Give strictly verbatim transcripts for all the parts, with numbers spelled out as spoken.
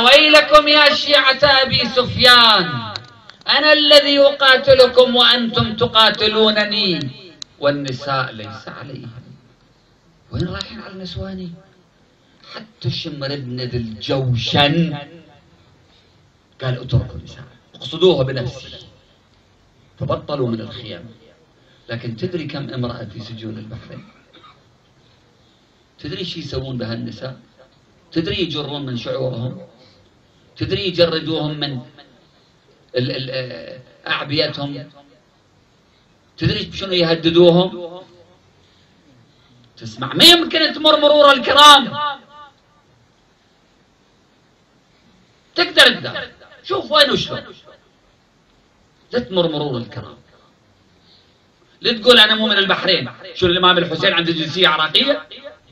ويلكم يا شيعة أبي سفيان، أنا الذي أقاتلكم وأنتم تقاتلونني، والنساء ليس عليهم. وين رايحين على النسواني؟ حتى شمر ابن ذي الجوشن قال اتركوا النساء، اقصدوها بنفسه، فبطلوا من الخيام. لكن تدري كم امرأة في سجون البحرين؟ تدري شو يسوون بها النساء؟ تدري يجرون من شعورهم؟ تدري يجردوهم من أعبيتهم؟ تدري شنو يهددوهم؟ تسمع ما يمكن تمر مرور الكرام، تقدر تقدر شوف وين وشلون، لا تمر مرور الكرام. لا تقول أنا مو من البحرين. شنو الإمام الحسين عنده جنسية عراقية؟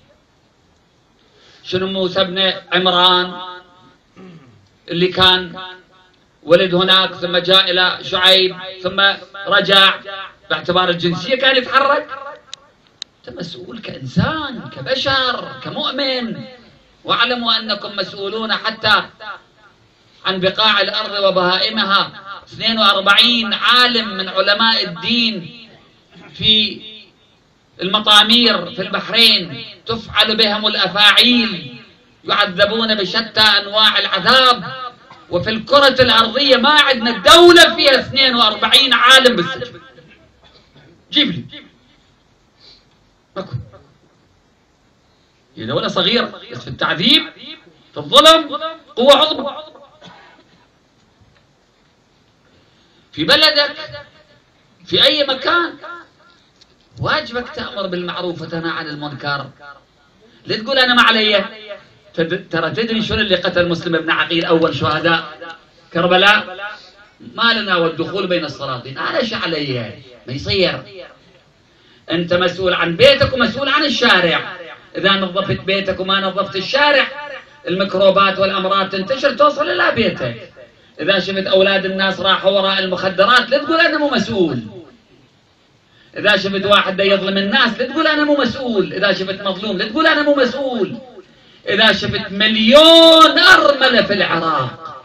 شنو موسى بن عمران اللي كان ولد هناك ثم جاء إلى شعيب ثم رجع باعتبار الجنسية كان يتحرك؟ أنت مسؤول كإنسان كبشر كمؤمن، واعلموا أنكم مسؤولون حتى عن بقاع الأرض وبهائمها. اثنين وأربعين عالم من علماء الدين في المطامير في البحرين تفعل بهم الأفاعيل، يعذبون بشتى أنواع العذاب، وفي الكرة الأرضية ما عندنا دولة فيها اثنين وأربعين عالم بالسجن. جيب لي ماكو. هي دولة صغيرة بس في التعذيب في الظلم قوة عظمى. في بلدك في أي مكان واجبك تأمر بالمعروف وتنهى عن المنكر. لا تقول أنا ما علي. ترى تدري شنو اللي قتل مسلم بن عقيل أول شهداء كربلاء؟ ما لنا والدخول بين السلاطين. أنا شو علي؟ ما يصير. أنت مسؤول عن بيتك ومسؤول عن الشارع. إذا نظفت بيتك وما نظفت الشارع الميكروبات والأمراض تنتشر توصل إلى بيتك. إذا شفت أولاد الناس راحوا وراء المخدرات لا تقول أنا مو مسؤول. إذا شفت واحد دا يظلم الناس لا تقول أنا مو مسؤول. إذا شفت مظلوم لا تقول أنا مو مسؤول. إذا شفت مليون أرملة في العراق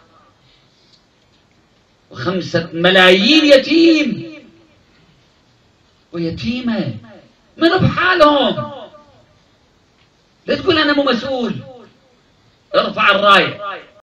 وخمسة ملايين يتيم ويتيمة من بحالهم لا تقول أنا مو مسؤول. ارفع الراية.